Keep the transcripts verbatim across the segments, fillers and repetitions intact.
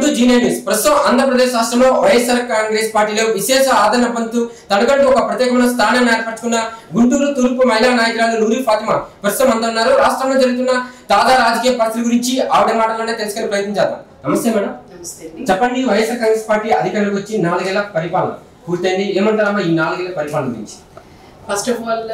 Welcome to junior news. ప్రస్తుతం ఆంధ్రప్రదేశ్ రాష్ట్రంలో వైఎస్ఆర్ కాంగ్రెస్ పార్టీలో విశేష ఆదరణ పొందుతూ తనకంటూ ఒక ప్రత్యేకమైన స్థానాన్ని ఏర్పరచుకున్న గుంటూరు తూర్పు మహిళా నాయకురాలు నూరి ఫాతిమా ప్రస్తుతం అంతా ఉన్నారు. రాష్ట్రంలో జరుగుతున్న తాజా రాజకీయ పరిస్థితుల గురించి ఆవిడ మాటల్లోనే తెలుసుకునే ప్రయత్నం చేద్దాం. నమస్తే మేడం. చెప్పండి, వైఎస్ఆర్ కాంగ్రెస్ పార్టీ అధికారంలోకి వచ్చి నాలుగేళ్ల పరిపాలన పూర్తయింది. ఏమంటారమ్మా ఈ నాలుగేళ్ల పరిపాలన గురించి? ఫస్ట్ ఆఫ్ ఆల్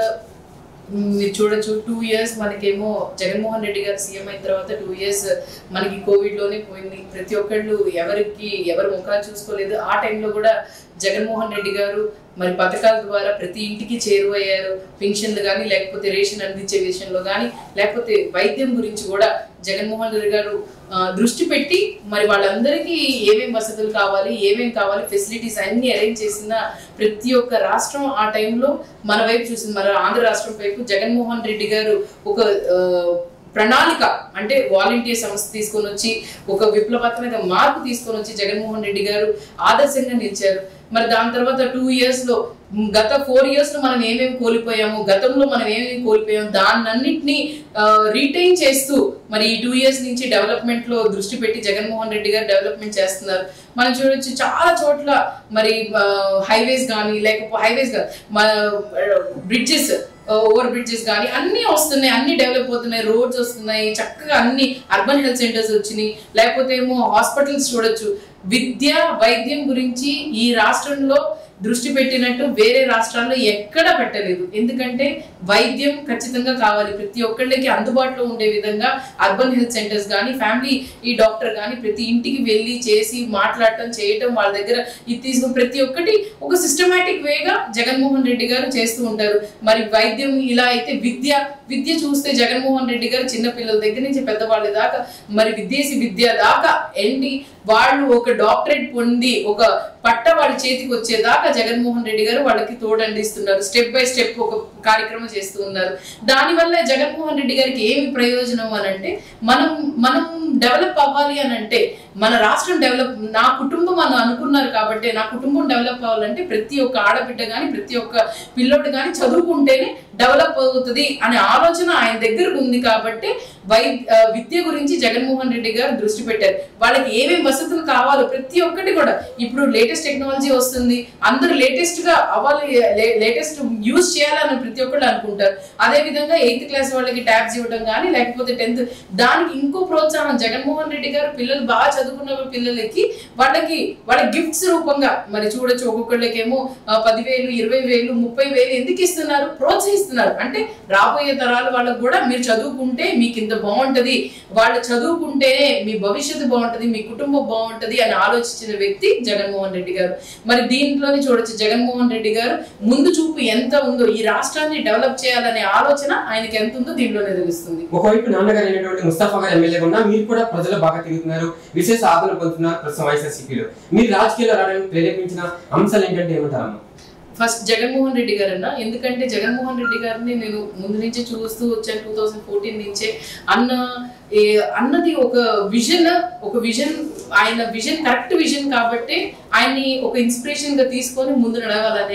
మీరు చూడొచ్చు, టూ ఇయర్స్ మనకేమో జగన్మోహన్ రెడ్డి గారు సీఎం అయిన తర్వాత టూ ఇయర్స్ మనకి కోవిడ్ లోనే పోయింది. ప్రతి ఒక్కళ్ళు ఎవరికి ఎవరు ముఖాలు చూసుకోలేదు. ఆ టైంలో కూడా జగన్మోహన్ రెడ్డి గారు మరి పథకాల ద్వారా ప్రతి ఇంటికి చేరువయ్యారు. పెన్షన్లు కానీ, లేకపోతే రేషన్ అందించే విషయంలో కానీ, లేకపోతే వైద్యం గురించి కూడా జగన్మోహన్ రెడ్డి గారు దృష్టి పెట్టి మరి వాళ్ళందరికీ ఏమేమి వసతులు కావాలి, ఏమేమి కావాలి, ఫెసిలిటీస్ అన్ని అరేంజ్ చేసిన ప్రతి ఒక్క రాష్ట్రం ఆ టైంలో మన వైపు చూసింది. మన ఆంధ్ర రాష్ట్రం వైపు జగన్మోహన్ రెడ్డి గారు ఒక ప్రణాళిక అంటే వాలంటీర్ సంస్థ తీసుకొని వచ్చి ఒక విప్లవాత్మక మార్పు తీసుకొని వచ్చి జగన్మోహన్ రెడ్డి గారు ఆదర్శంగా నిలిచారు. మరి దాని తర్వాత టూ ఇయర్స్ లో గత ఫోర్ ఇయర్స్ లో మనం ఏమేమి కోల్పోయాము, గతంలో మనం ఏమేమి కోల్పోయాము, దాన్నన్నింటినీ రీటైన్ చేస్తూ మరి ఈ టూ ఇయర్స్ నుంచి డెవలప్మెంట్ లో దృష్టి పెట్టి జగన్మోహన్ రెడ్డి గారు డెవలప్మెంట్ చేస్తున్నారు. మనం చూడొచ్చు చాలా చోట్ల మరి హైవేస్ కానీ, లేకపోతే హైవేస్ బ్రిడ్జెస్, ఓవర్ బ్రిడ్జెస్ కానీ అన్ని వస్తున్నాయి, అన్ని డెవలప్ అవుతున్నాయి, రోడ్స్ వస్తున్నాయి, చక్కగా అన్ని అర్బన్ హెల్త్ సెంటర్స్ వచ్చినాయి. లేకపోతే ఏమో హాస్పిటల్స్ చూడొచ్చు. విద్య వైద్యం గురించి ఈ రాష్ట్రంలో దృష్టి పెట్టినట్టు వేరే రాష్ట్రాల్లో ఎక్కడా పెట్టలేదు. ఎందుకంటే వైద్యం ఖచ్చితంగా కావాలి, ప్రతి ఒక్కళ్ళకి అందుబాటులో ఉండే విధంగా అర్బన్ హెల్త్ సెంటర్స్ కానీ, ఫ్యామిలీ ఈ డాక్టర్ కానీ ప్రతి ఇంటికి వెళ్ళి చేసి మాట్లాడటం చేయటం, వాళ్ళ దగ్గర ఇది తీసుకుని ప్రతి ఒక్కటి ఒక సిస్టమేటిక్ వేగా జగన్మోహన్ రెడ్డి గారు చేస్తూ ఉంటారు. మరి వైద్యం ఇలా అయితే విద్య విద్య చూస్తే జగన్మోహన్ రెడ్డి గారు చిన్నపిల్లల దగ్గర నుంచి పెద్దవాళ్ళ దాకా మరి విదేశీ విద్య దాకా ఎండి వాళ్ళు ఒక డాక్టరేట్ పొంది ఒక పట్ట వాళ్ళ చేతికి వచ్చేదాకా జగన్మోహన్ రెడ్డి గారు వాళ్ళకి తోడండిస్తున్నారు. స్టెప్ బై స్టెప్ ఒక కార్యక్రమం చేస్తూ ఉన్నారు. దానివల్ల జగన్మోహన్ రెడ్డి గారికి ఏమి ప్రయోజనం అని అంటే, మనం మనం డెవలప్ అవ్వాలి అని అంటే, మన రాష్ట్రం డెవలప్, నా కుటుంబం అని అనుకున్నారు కాబట్టి, నా కుటుంబం డెవలప్ అవ్వాలంటే ప్రతి ఒక్క ఆడబిడ్డ కానీ ప్రతి ఒక్క పిల్లోడు కానీ చదువుకుంటేనే డెవలప్ అవుతుంది అనే ఆలోచన ఆయన దగ్గరకు ఉంది. కాబట్టి వై విద్య గురించి జగన్మోహన్ రెడ్డి గారు దృష్టి పెట్టారు. వాళ్ళకి ఏమేమి వసతులు కావాలో ప్రతి ఒక్కటి కూడా, ఇప్పుడు లేటెస్ట్ టెక్నాలజీ వస్తుంది, అందరూ లేటెస్ట్ గా అవ్వాలి, లేటెస్ట్ యూజ్ చేయాలని ప్రతి ఒక్కళ్ళు అనుకుంటారు. అదే విధంగా ఎయిత్ క్లాస్ వాళ్ళకి ట్యాబ్స్ ఇవ్వడం కానీ, లేకపోతే టెన్త్, దానికి ఇంకో ప్రోత్సాహం జగన్మోహన్ రెడ్డి గారు పిల్లలు బాగా చదువుకున్న పిల్లలకి వాళ్ళకి వాళ్ళ గిఫ్ట్స్ రూపంగా మరి చూడొచ్చు. ఒక్కొక్కళ్ళకేమో పదివేలు, ఇరవై వేలు, ముప్పై వేలు ఎందుకు ఇస్తున్నారు? ప్రోత్సహిస్తున్నారు. అంటే రాబోయే తరాల వాళ్ళకు కూడా మీరు చదువుకుంటే మీకు ఇంత బాగుంటది, వాళ్ళు చదువుకుంటేనే మీ భవిష్యత్తు బాగుంటది, మీ కుటుంబం బాగుంటది అని ఆలోచించిన వ్యక్తి జగన్మోహన్ రెడ్డి గారు. మరి దీంట్లోనే చూడొచ్చు జగన్మోహన్ రెడ్డి గారు ముందు చూపు ఎంత ఉందో, ఈ రాష్ట్రాన్ని డెవలప్ చేయాలనే ఆలోచన ఆయనకి ఎంత ఉందో దీంట్లోనే తెలుస్తుంది. ఒకవైపు నాన్నగారు అయినటువంటి ముస్తఫా గారు ఎమ్మెల్యేగా ఉన్నా మీరు కూడా ప్రజలు బాగా తిరుగుతున్నారు, విశేష ఆదరణ పొందుతున్నారు ప్రస్తుతం వైఎస్ఆర్సీపీలో. మీరు రాజకీయాల్లో రావడానికి ప్రేరేపించిన అంశాలు ఏంటంటే ఏమంటారమ్మా? ఫస్ట్ జగన్మోహన్ రెడ్డి గారు అన్న, ఎందుకంటే జగన్మోహన్ రెడ్డి గారిని నేను ముందు నుంచి చూస్తూ వచ్చాను. టూ థౌజండ్ ఫోర్టీన్ నుంచే అన్న అన్నది ఒక విజన్, ఒక విజన్, ఆయన విజన్ కరెక్ట్ విజన్ కాబట్టి ఆయన్ని ఒక ఇన్స్పిరేషన్ గా తీసుకొని ముందు నడవాలని,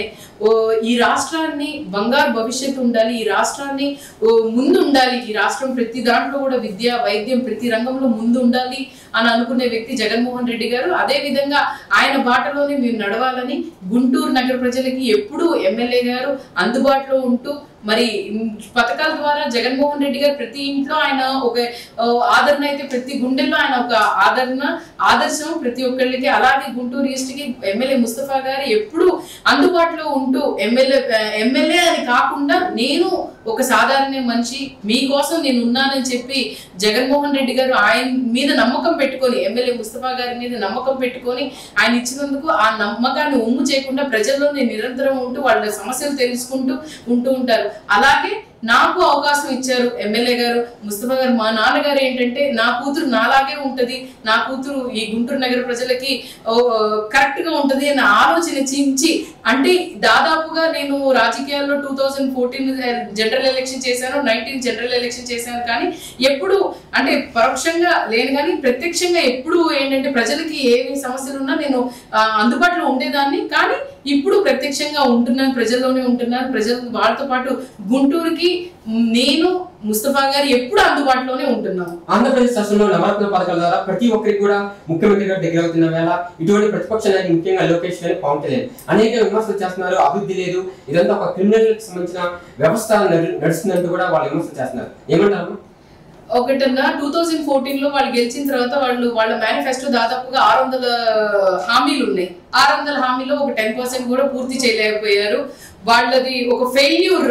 ఈ రాష్ట్రాన్ని బంగారు భవిష్యత్తు ఉండాలి, ఈ రాష్ట్రాన్ని ముందు ఉండాలి, ఈ రాష్ట్రం ప్రతి దాంట్లో కూడా విద్య వైద్యం ప్రతి రంగంలో ముందు ఉండాలి అని అనుకునే వ్యక్తి జగన్మోహన్ రెడ్డి గారు. అదే విధంగా ఆయన బాటలోనే మీరు నడవాలని గుంటూరు నగర ప్రజలకి ఎప్పుడూ ఎమ్మెల్యే గారు అందుబాటులో ఉంటూ మరి పథకాల ద్వారా జగన్మోహన్ రెడ్డి గారు ప్రతి ఇంట్లో ఆయన ఒక ఆదరణ అయితే, ప్రతి గుండెల్లో ఆయన ఒక ఆదరణ ఆదర్శం ప్రతి ఒక్కళ్ళకి. అలాగే గుంటూరు ఈస్ట్ కి ఎమ్మెల్యే ముస్తఫా గారు ఎప్పుడు అందుబాటులో ఉంటూ ఎమ్మెల్యే ఎమ్మెల్యే అని కాకుండా నేను ఒక సాధారణ మనిషి, మీకోసం నేను ఉన్నానని చెప్పి జగన్మోహన్ రెడ్డి గారు ఆయన మీద నమ్మకం పెట్టుకొని, ఎమ్మెల్యే ముస్తఫా గారి మీద నమ్మకం పెట్టుకొని ఆయన ఇచ్చినందుకు ఆ నమ్మకాన్ని ఒమ్ము చేయకుండా ప్రజల్లోనే నిరంతరం ఉంటూ వాళ్ళ సమస్యలు తెలుసుకుంటూ ఉంటూ ఉంటారు. అలాగే నాకు అవకాశం ఇచ్చారు ఎమ్మెల్యే గారు ముస్తఫా గారు. మా నాన్నగారు ఏంటంటే, నా కూతురు నాలాగే ఉంటది, నా కూతురు ఈ గుంటూరు నగర ప్రజలకి కరెక్ట్ గా ఉంటది అన్న ఆలోచన చించి, అంటే దాదాపుగా నేను రాజకీయాల్లో two thousand fourteen general election చేశాను, నైన్టీన్ జనరల్ ఎలక్షన్ చేశాను, కానీ ఎప్పుడు అంటే పరోక్షంగా లేను కానీ ప్రత్యక్షంగా ఎప్పుడు ఏంటంటే ప్రజలకి ఏమి సమస్యలు ఉన్నా నేను అందుబాటులో ఉండేదాన్ని. కానీ ఇప్పుడు ప్రత్యక్షంగా ఉంటున్నాను, ప్రజల్లోనే ఉంటున్నాను. ప్రజలు వాళ్ళతో పాటు గుంటూరుకి నేను ముస్తఫా గారు ఎప్పుడు అందుబాటులోనే ఉంటున్నాము. ఆంధ్రప్రదేశ్ రాష్ట్రంలో నవరత్న పథకాల ద్వారా ప్రతి ఒక్కరికి కూడా ముఖ్యమంత్రి గారు దగ్గర అవుతున్న వేళ ఇటువంటి ప్రతిపక్ష నాయకులు ముఖ్యంగా లోకేష్ గారు పవన్ కళ్యాణ్ అనేక విమర్శలు చేస్తున్నారు. అభివృద్ధి లేదు, ఇదంతా ఒక క్రిమినల్ కి సంబంధించిన వ్యవస్థ నడుస్తుందంటూ కూడా వాళ్ళు విమర్శలు చేస్తున్నారు. ఏమంటారు? ఒకటన్నా టూ థౌజండ్ ఫోర్టీన్ లో వాళ్ళు గెలిచిన తర్వాత వాళ్ళు వాళ్ళ మేనిఫెస్టో దాదాపుగా ఆరు వందల హామీలు ఉన్నాయి. ఆరు వందల హామీలో ఒక టెన్ పర్సెంట్ కూడా పూర్తి చేయలేకపోయారు. వాళ్ళది ఒక ఫెయిల్యూర్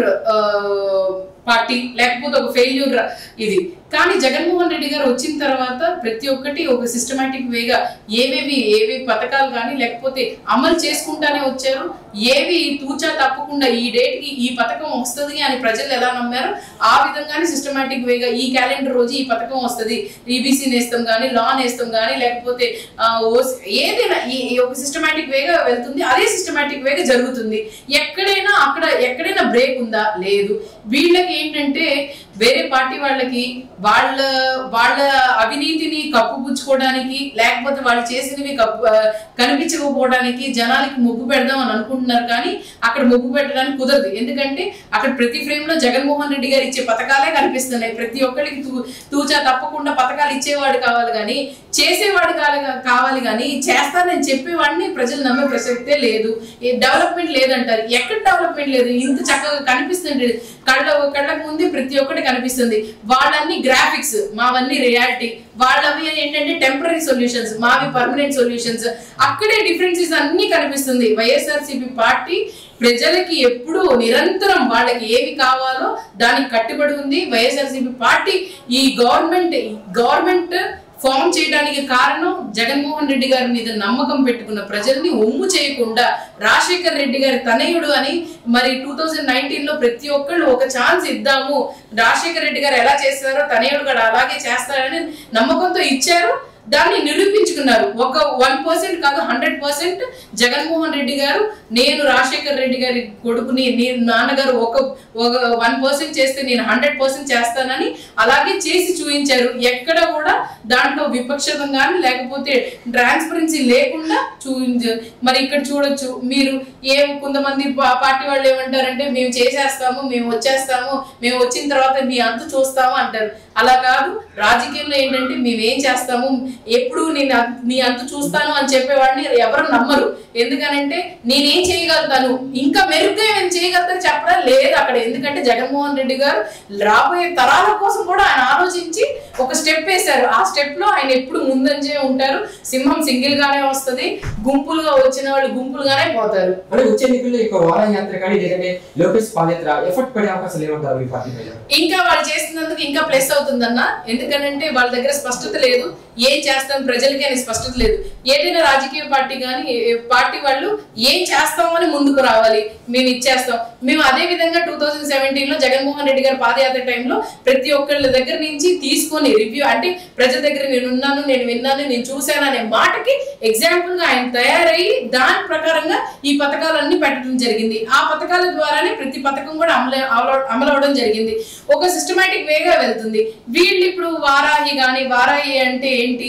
పార్టీ, లేకపోతే ఒక ఫెయిల్యూర్ ఇది. కానీ జగన్మోహన్ రెడ్డి గారు వచ్చిన తర్వాత ప్రతి ఒక్కటి ఒక సిస్టమేటిక్ వేగా ఏవేవి ఏవేవి పథకాలు కానీ లేకపోతే అమలు చేసుకుంటానే వచ్చారు. ఏవి తూచా తప్పకుండా ఈ డేట్ కి ఈ పథకం వస్తుంది అని ప్రజలు ఎలా నమ్మారో ఆ విధంగానే సిస్టమేటిక్ వేగా ఈ క్యాలెండర్ రోజు ఈ పథకం వస్తుంది, ఈబీసీ నేస్తం కానీ లా నేస్తం కానీ లేకపోతే ఏదైనా ఈ ఒక సిస్టమేటిక్ వేగా వెళ్తుంది. అదే సిస్టమేటిక్ వేగా జరుగుతుంది. ఎక్కడైనా అక్కడ ఎక్కడైనా బ్రేక్ ఉందా? లేదు. వీళ్ళకి ఏంటంటే వేరే పార్టీ వాళ్ళకి వాళ్ళ వాళ్ళ అవినీతిని కప్పుపుచ్చుకోవడానికి లేకపోతే వాళ్ళు చేసినవి కప్పు కనిపించకపోవడానికి జనాలకి ముగ్గు పెడదాం అని అనుకుంటున్నారు. కానీ అక్కడ ముగ్గు పెట్టడానికి కుదరదు. ఎందుకంటే అక్కడ ప్రతి ఫ్రేమ్ లో జగన్మోహన్ రెడ్డి గారు ఇచ్చే పథకాలే కనిపిస్తున్నాయి. ప్రతి ఒక్కరికి తూ తూచా తప్పకుండా పథకాలు ఇచ్చేవాడు కావాలి కానీ చేసేవాడు కావాలి కానీ చేస్తానని చెప్పేవాడిని ప్రజలు నమ్మే ప్రసక్తే లేదు. డెవలప్మెంట్ లేదంటారు. ఎక్కడ డెవలప్మెంట్ లేదు? ఇంత చక్కగా కనిపిస్తుంది, కళ్ళ కళ్ళకు ముందు ప్రతి ఒక్కటి కనిపిస్తుంది. వాళ్ళన్ని గ్రాఫిక్స్, మావన్నీ రియాలిటీ. వాళ్ళవి ఏంటంటే టెంపరీ సొల్యూషన్స్, మావి పర్మనెంట్ సొల్యూషన్స్. అక్కడే డిఫరెన్సెస్ అన్ని కనిపిస్తుంది. వైఎస్ఆర్సీపీ పార్టీ ప్రజలకి ఎప్పుడు నిరంతరం వాళ్ళకి ఏవి కావాలో దానికి కట్టుబడి ఉంది. వైఎస్ఆర్సీపీ పార్టీ ఈ గవర్నమెంట్ గవర్నమెంట్ ఫామ్ చేయడానికి కారణం జగన్మోహన్ రెడ్డి గారి మీద నమ్మకం పెట్టుకున్న ప్రజల్ని ఒమ్ము చేయకుండా రాజశేఖర్ రెడ్డి గారి తనయుడు అని మరి టూ థౌజండ్ నైన్టీన్ లో ప్రతి ఒక్కళ్ళు ఒక ఛాన్స్ ఇద్దాము, రాజశేఖర్ రెడ్డి గారు ఎలా చేస్తారో తనయుడు కూడా అలాగే చేస్తారని నమ్మకంతో ఇచ్చారు. దాన్ని నిరూపించుకున్నారు. ఒక వన్ పర్సెంట్ కాదు, హండ్రెడ్ పర్సెంట్ జగన్మోహన్ రెడ్డి గారు నేను రాజశేఖర్ రెడ్డి గారి కొడుకుని, నేను నాన్నగారు ఒక ఒక వన్ పర్సెంట్ చేస్తే నేను హండ్రెడ్ పర్సెంట్ చేస్తానని అలాగే చేసి చూపించారు. ఎక్కడ కూడా దాంట్లో విపక్షతం కానీ లేకపోతే ట్రాన్స్పరెన్సీ లేకుండా చూపించారు. మరి ఇక్కడ చూడొచ్చు మీరు, ఏం కొంతమంది పార్టీ వాళ్ళు ఏమంటారంటే మేము చేసేస్తాము, మేము వచ్చేస్తాము, మేము వచ్చిన తర్వాత మీ అంత చూస్తాము అంటారు. అలా కాదు. రాజకీయంలో ఏంటంటే మేమేం చేస్తాము, ఎప్పుడు నేను నీ అంత చూస్తాను అని చెప్పేవాడిని ఎవరు నమ్మరు. ఎందుకనంటే నేనేం చేయగలుగుతాను, ఇంకా మెరుగ్గా ఏం చేయగలుగుతాను చెప్పడం లేదు అక్కడ. ఎందుకంటే జగన్మోహన్ రెడ్డి గారు రాబోయే తరాల కోసం కూడా ఆయన ఆలోచించి ఒక స్టెప్ వేశారు. ఆ స్టెప్ లో ఆయన ఎప్పుడు ముందంజే ఉంటారు. సింహం సింగిల్ గానే వస్తుంది, గుంపులుగా వచ్చిన వాళ్ళు గుంపులుగానే పోతారు. అంటే వచ్చే ఎన్నికల్లో ఇక వారయాత్ర కానీ లేదంటే లోకేష్ పాదయాత్ర ఎఫర్ట్ పడే అవకాశాలు ఏమంటారు ఈ పార్టీ పైన? ఇంకా వాళ్ళు చేస్తున్నందుకు ఇంకా ప్లస్ అవుతుందన్న. ఎందుకనంటే వాళ్ళ దగ్గర స్పష్టత లేదు, ఏం చేస్తాం ప్రజలకి అని స్పష్టత లేదు. ఏదైనా రాజకీయ పార్టీ కానీ పార్టీ వాళ్ళు ఏం చేస్తామని ముందుకు రావాలి, మేము ఇచ్చేస్తాం. మేము అదే విధంగా టూ థౌజండ్ సెవెంటీన్ లో జగన్మోహన్ రెడ్డి గారి పాదయాత్ర టైంలో ప్రతి ఒక్కళ్ళ దగ్గర నుంచి తీసుకొని రివ్యూ అంటే ప్రజల దగ్గర నేను ఉన్నాను, నేను విన్నాను, నేను చూశాను అనే మాటకి ఎగ్జాంపుల్ గా ఆయన తయారయ్యి దాని ప్రకారంగా ఈ పథకాలన్నీ పెట్టడం జరిగింది. ఆ పథకాల ద్వారానే ప్రతి పథకం కూడా అమలు అమలు అవడం జరిగింది. ఒక సిస్టమేటిక్ వేగా వెళ్తుంది. వీళ్ళు ఇప్పుడు వారాహి కానీ, వారాహి అంటే ఏంటి,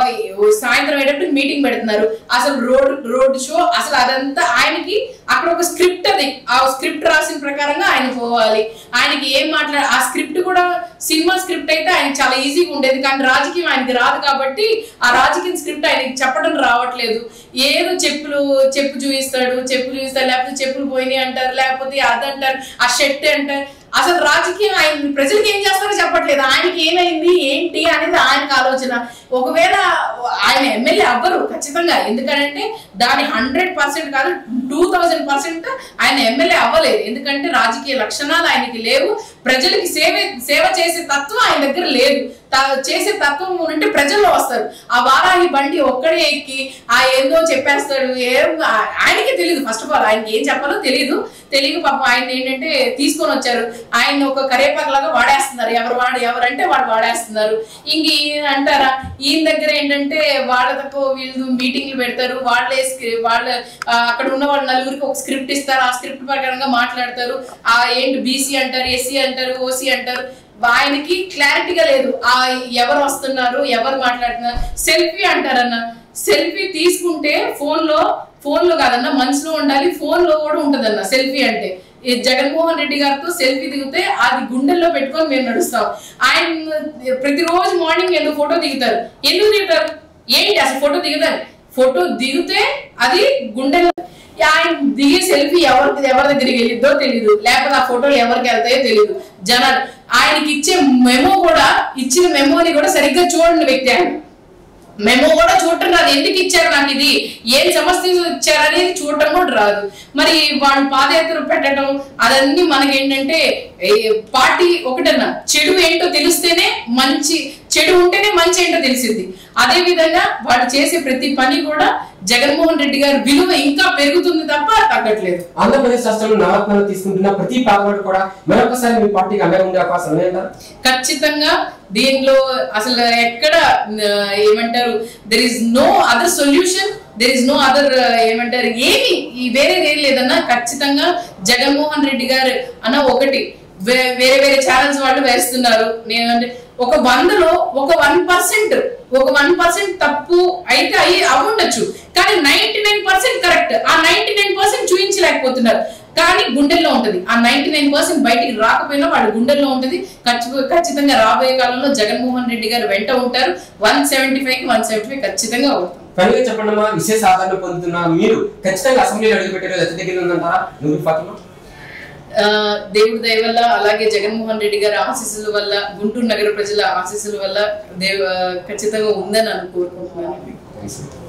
సాయంత్రం అయ్యేటప్పుడు మీటింగ్ పెడుతున్నారు. అసలు రోడ్ రోడ్ షో అసలు అదంతా ఆయనకి అక్కడ ఒక స్క్రిప్ట్, అది ఆ స్క్రిప్ట్ రాసిన ప్రకారంగా ఆయన పోవాలి. ఆయనకి ఏం మాట్లాడ ఆ స్క్రిప్ట్ కూడా సినిమా స్క్రిప్ట్ అయితే ఆయనకి చాలా ఈజీగా ఉండేది. కానీ రాజకీయం ఆయనకి రాదు కాబట్టి ఆ రాజకీయ స్క్రిప్ట్ ఆయనకి చెప్పడం రావట్లేదు. ఏదో చెప్పులు చెప్పు చూపిస్తాడు, చెప్పు చూపిస్తాడు, లేకపోతే చెప్పులు పోయినాయి అంటారు, లేకపోతే అదంటారు, ఆ షర్ట్ అంటారు. అసలు రాజకీయం ఆయన ప్రజలకు ఏం చేస్తారో చెప్పట్లేదు. ఆయనకి ఏమైంది ఏంటి అనేది ఆయనకు ఆలోచన. ఒకవేళ ఆయన ఎమ్మెల్యే అవ్వరు ఖచ్చితంగా, ఎందుకంటే దాని హండ్రెడ్ పర్సెంట్ కాదు టూ థౌజండ్ పర్సెంట్ ఆయన ఎమ్మెల్యే అవ్వలేదు. ఎందుకంటే రాజకీయ లక్షణాలు ఆయనకి లేవు. ప్రజలకి సేవ సేవ చేసే తత్వం ఆయన దగ్గర లేదు. చేసే తత్వం ఉంటే ప్రజల్లో వస్తారు. ఆ వారాహి బండి ఒక్కడే ఎక్కి ఆ ఏందో చెప్పేస్తాడు. ఏం ఆయనకే తెలియదు. ఫస్ట్ ఆఫ్ ఆల్ ఆయనకి ఏం చెప్పాలో తెలియదు. తెలియక పాపం ఆయన ఏంటంటే తీసుకొని వచ్చారు. ఆయన ఒక కరేపాకులాగా వాడేస్తున్నారు. ఎవరు వాడు ఎవరంటే వాడు వాడేస్తున్నారు. ఇంక ఈయన అంటారా, ఈయన దగ్గర ఏంటంటే వాళ్ళ తక్కువ వీళ్ళు మీటింగ్లు పెడతారు. వాళ్ళే వాళ్ళ అక్కడ ఉన్న వాళ్ళు నలుగురికి ఒక స్క్రిప్ట్ ఇస్తారు. ఆ స్క్రిప్ట్ ప్రకారంగా మాట్లాడతారు. ఆ ఏంటి బీసీ అంటారు, ఎస్సీ అంటారు, ఓసీ అంటారు. ఆయనకి క్లారిటీగా లేదు ఆ ఎవరు వస్తున్నారు, ఎవరు మాట్లాడుతున్నారు. సెల్ఫీ అంటారన్న, సెల్ఫీ తీసుకుంటే ఫోన్ లో ఫోన్ లో కాదన్నా మనసులో ఉండాలి, ఫోన్ లో కూడా ఉంటదన్న సెల్ఫీ అంటే. జగన్మోహన్ రెడ్డి గారితో సెల్ఫీ దిగితే అది గుండెల్లో పెట్టుకొని మేము నడుస్తాం. ఆయన ప్రతిరోజు మార్నింగ్ ఎందుకు ఫోటో దిగుతారు, ఎందుకు దిగుతారు ఏంటి అసలు ఫోటో దిగుతారు, ఫోటో దిగితే అది గుండెల్లో. ఆయన దిగే సెల్ఫీ ఎవరికి ఎవరి దగ్గరికి వెళ్ళిద్దో తెలియదు, లేకపోతే ఆ ఫోటోలు ఎవరికి వెళ్తాయో తెలియదు. జనాలు ఆయనకి ఇచ్చే మెమో కూడా, ఇచ్చిన మెమోని కూడా సరిగ్గా చూడండి వ్యక్తి. ఆయన మెమో కూడా చూడటం రాదు, ఎందుకు ఇచ్చారు నాకు ఇది, ఏం సమస్య ఇచ్చారనేది చూడటం కూడా రాదు. మరి వాళ్ళు పాదయాత్ర పెట్టడం అదన్నీ మనకేంటంటే పార్టీ ఒకటన్నా చెడు ఏంటో తెలిస్తేనే మంచి, చెడు ఉంటేనే మంచి ఏంటో తెలిసింది. అదే విధంగా వాళ్ళు చేసే ప్రతి పని కూడా జగన్మోహన్ రెడ్డి గారి విలువ ఇంకా పెరుగుతుంది తప్ప తగ్గట్లేదు. ఆంధ్రప్రదేశ్ రాష్ట్రంలో నవరత్నాలు తీసుకుంటున్న ప్రతి పార్టీ కూడా మరొకసారి మీ పార్టీకి అండగా ఉండే అవకాశం ఉన్నాయంటారా? ఖచ్చితంగా దీనిలో అసలు ఎక్కడ ఏమంటారు, there is no other solution, there is no other ఏమంటారు ఏమి ఈ వేరేది ఏం లేదన్నా. ఖచ్చితంగా జగన్మోహన్ రెడ్డి గారు అన్న ఒకటి వేరే వేరే ఛానల్స్ వాళ్ళు వేస్తున్నారు. నేనంటే ఒక వందలో ఒక వన్ పర్సెంట్ ఒక వన్ పర్సెంట్ తప్పు అయితే అయ్యి అవ్వండొచ్చు, కానీ నైన్టీ నైన్ పర్సెంట్ కరెక్ట్. ఆ నైన్టీ నైన్ పర్సెంట్ చూపించలేకపోతున్నారు, కానీ గుండెల్లో ఉంటది. ఆ నైన్టీ నైన్ పర్సెంట్ బయటికి రాకపోయినా వాళ్ళ గుండెల్లో ఉంటది. ఖచ్చితంగా రాబోయే కాలంలో జగన్మోహన్ రెడ్డి గారు వెంట ఉంటారు. వన్ సెవెంటీ ఫైవ్ కి వన్ సెవెంటీ ఫైవ్ ఖచ్చితంగా ఉంటారు. పనిగా చెప్పండి అమ్మా, విశేష ఆదరణ పొందుతున్న మీరు ఖచ్చితంగా అసెంబ్లీలో అడుగుపెట్టారు, ఎంత దగ్గర ఉందంటారా నూరు ఫాతిమా? దేవుడి దయ వల్ల, అలాగే జగన్మోహన్ రెడ్డి గారి ఆశీస్సుల వల్ల, గుంటూరు నగర ప్రజల ఆశీస్సుల వల్ల దేవ ఖచ్చితంగా ఉందని నేను కోరుకుంటున్నాను.